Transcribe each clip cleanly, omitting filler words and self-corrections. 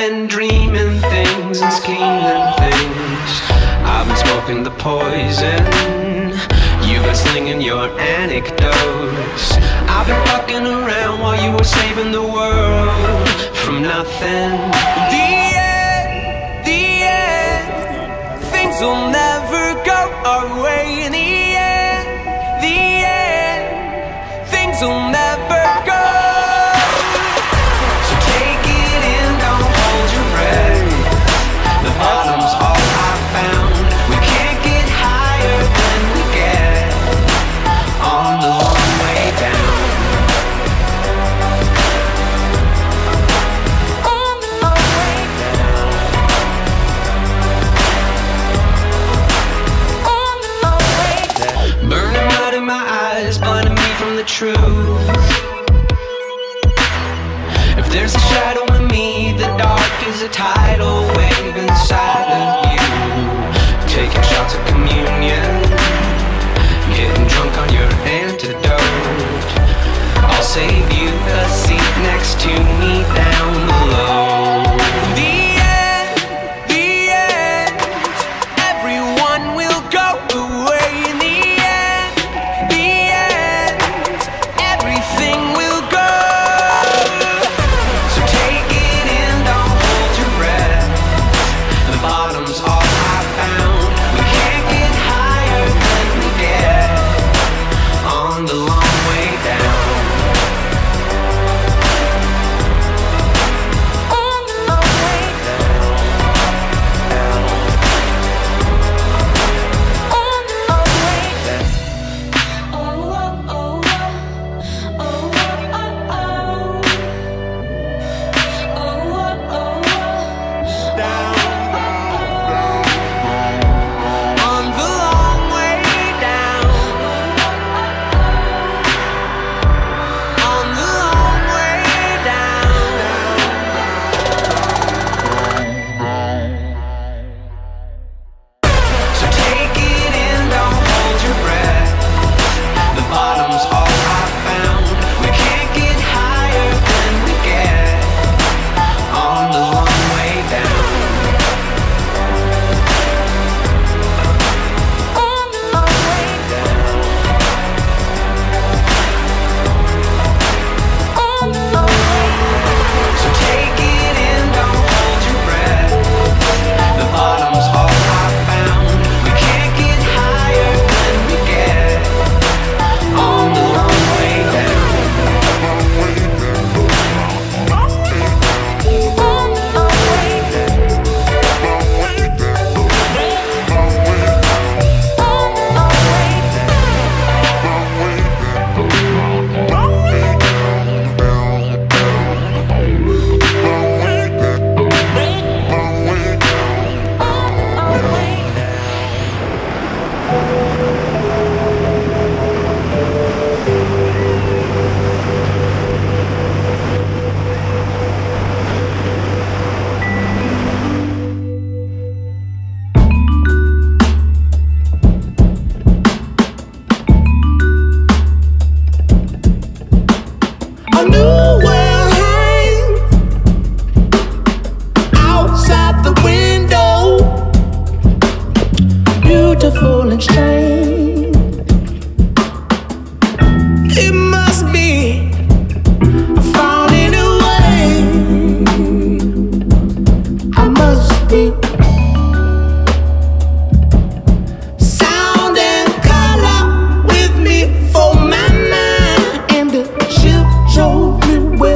been dreaming things and scheming things. I've been smoking the poison, you've been slinging your anecdotes. I've been fucking around while you were saving the world from nothing. The end, things will never go our way. In the end, things will never go. So take it in, don't hold your breath. The bottom's all I found. We can't get higher than we get on the long way down. On the long way down. On the long way down. Burning mud in my eyes, blinding me from the truth. If there's a shadow in me, the dark is a tidal wave inside of you. Taking shots of communion, getting drunk on your antidote. I'll save you a seat next to me down below. The end, everyone will go away. In the end, everything will go. So take it in, don't hold your breath. The bottom's all I found. We can't get higher than we get on the long way down. On the long way down. On the long way down. Oh, oh, oh, oh, oh, oh, oh. Oh, oh, oh, down. On the long way down. On the long way down. So take it in, don't hold your breath. The bottom's all I found. We can't get higher than we get on the long way down. On the long way down. On the long way down. So take it in, don't hold your breath. The bottom's all I found. We can't get higher than we get on the long way down. On the long way down. A new world hangs outside the window, beautiful and strange. It must be I found a new way. I must be sound and color with me for my mind, and the ship showed me where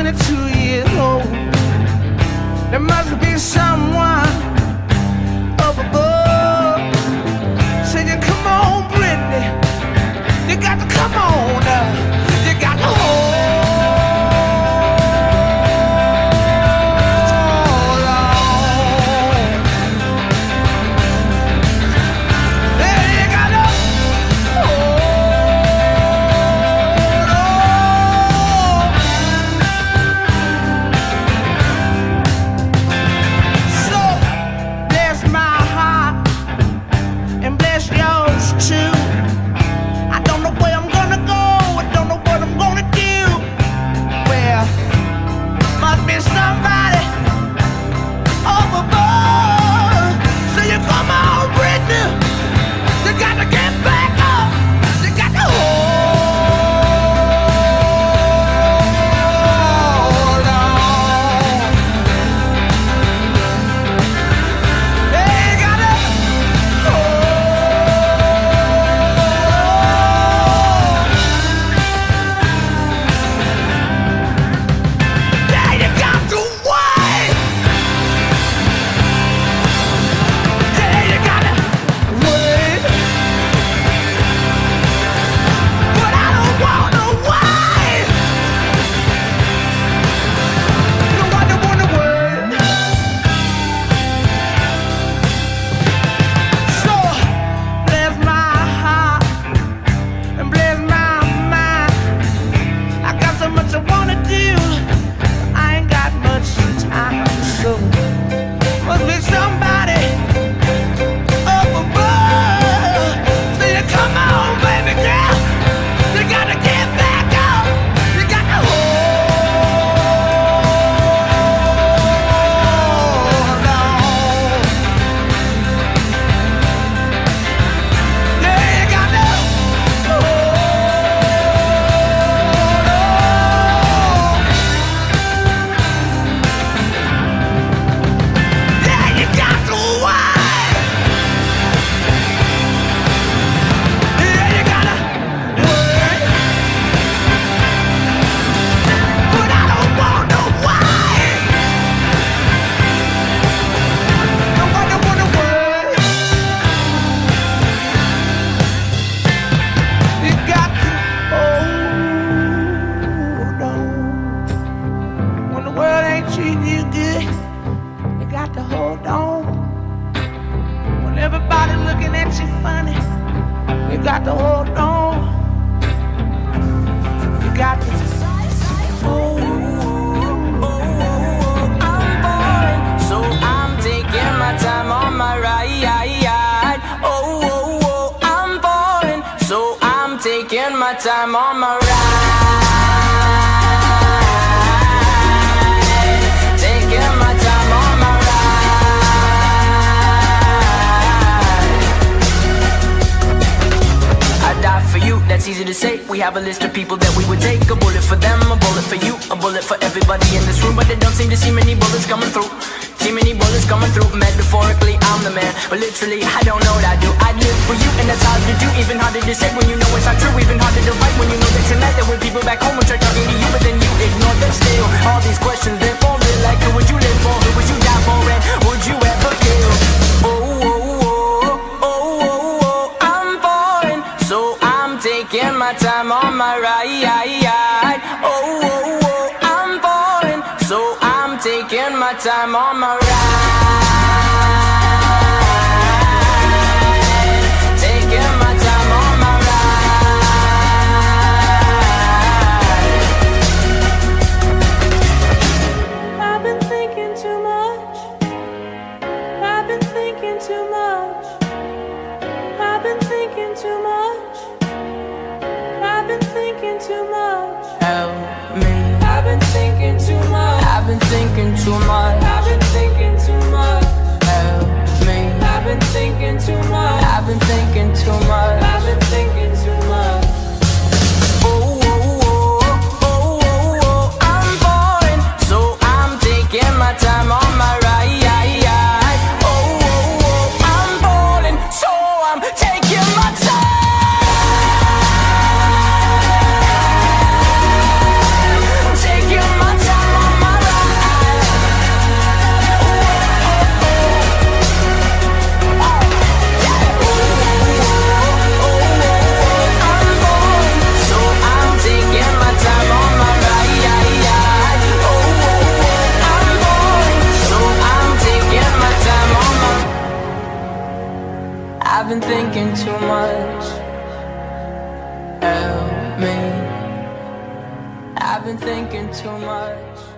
22 years old. There must be someone up above. Say you come on, Brittany, you got to come on, you got to hold. Time on my ride, taking my time on my ride. I die for you, that's easy to say. We have a list of people that we would take. A bullet for them, a bullet for you, a bullet for everybody in this room. But they don't seem to see many bullets coming through. See many bullets coming through. Metaphorically, I'm the man, but literally, I don't know what I do. I live for you, and that's hard to do. Even harder to say when you know it's not true. Even harder to write when you know that tonight there were people back home who tried talking to you, but then you ignore them still. All these questions, they're falling like, who would you live for? Who would you die for? And would you ever kill? Oh, oh, oh, oh, oh, oh, I'm falling, so I'm taking my time on my ride. Oh, oh, oh, I'm falling, so I'm taking my time on my ride. Taking my time on my ride. I've been thinking too much. I've been thinking too much. I've been thinking too much. I've been thinking too much. Help me. I've been thinking too much. I've been thinking too much. I've been thinking too much. Help me. I've been thinking too much. I've been thinking too much. I've been thinking too much. Oh, oh, oh, oh, oh, oh, I'm falling, so I'm taking my time on my ride. Oh, oh, oh, I'm falling, so I'm taking my time. Taking my time. been thinking too much. Help me. I've been thinking too much.